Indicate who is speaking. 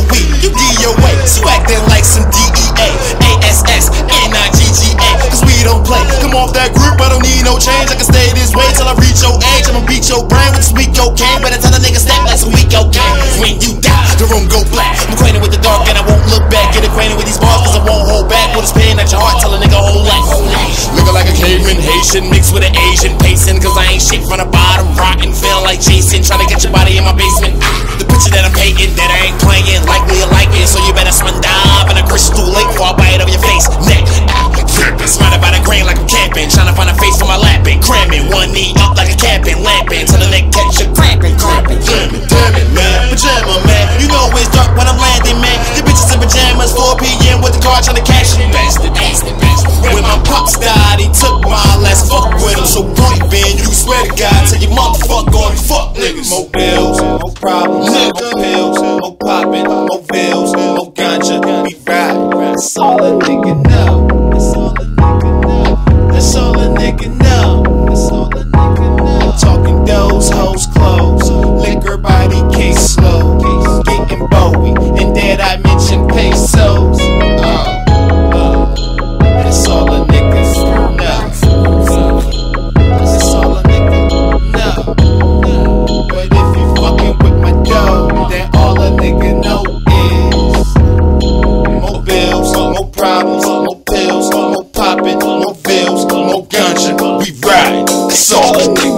Speaker 1: weed, you DOA. So you acting like some DEA, ASS, NIGGA. Cause we don't play. Come off that group, I don't need no change. I can stay this way till I reach your age. I'ma beat your brain with this weak cocaine. Better tell the nigga step like some weak cocaine. When you die, the room go black. I'm acquainted with the dark and I won't look back. Get acquainted with these bars cause I won't hold back. With a spin at your heart, tell a nigga whole life. Looking like a caveman, Haitian, mixed with an Asian. Pacing cause I ain't shit from the bottom. Rotten, feeling like Jason. Trying to get your body in my basement. The picture that I'm painting, that I ain't playing. Likely you like it, so you better swim dive in a crystal lake before I bite over your face. Neck, surrounded by the grain like I'm camping. Trying to find a face for my lapping. Cramming, one knee up like a cabin. Lamping, till the neck catch you cramping. Damn it, man. Pajama, man. You know it's dark when I'm landing, man. The bitches in pajamas, 4 p.m. with the car trying to cash you. Bastard. When my pops died, he took my last fuck with him. So point Ben, you swear to God, tell your motherfucker all you fuck niggas. More bills, more problems, more pills, more poppin', more bills, more ganja. We ride. That's all a nigga know. That's all a nigga know. That's all a nigga know. That's all a nigga know. Talking those hoes clothes, liquor body case slow, getting Bowie, and then I mention pesos. That's all a nigga know. That's all a nigga know. But if you fucking with my dough, then all a nigga know is more bills, more problems, more pills, more poppin', more bills, more ganja. We ride. That's all a nigga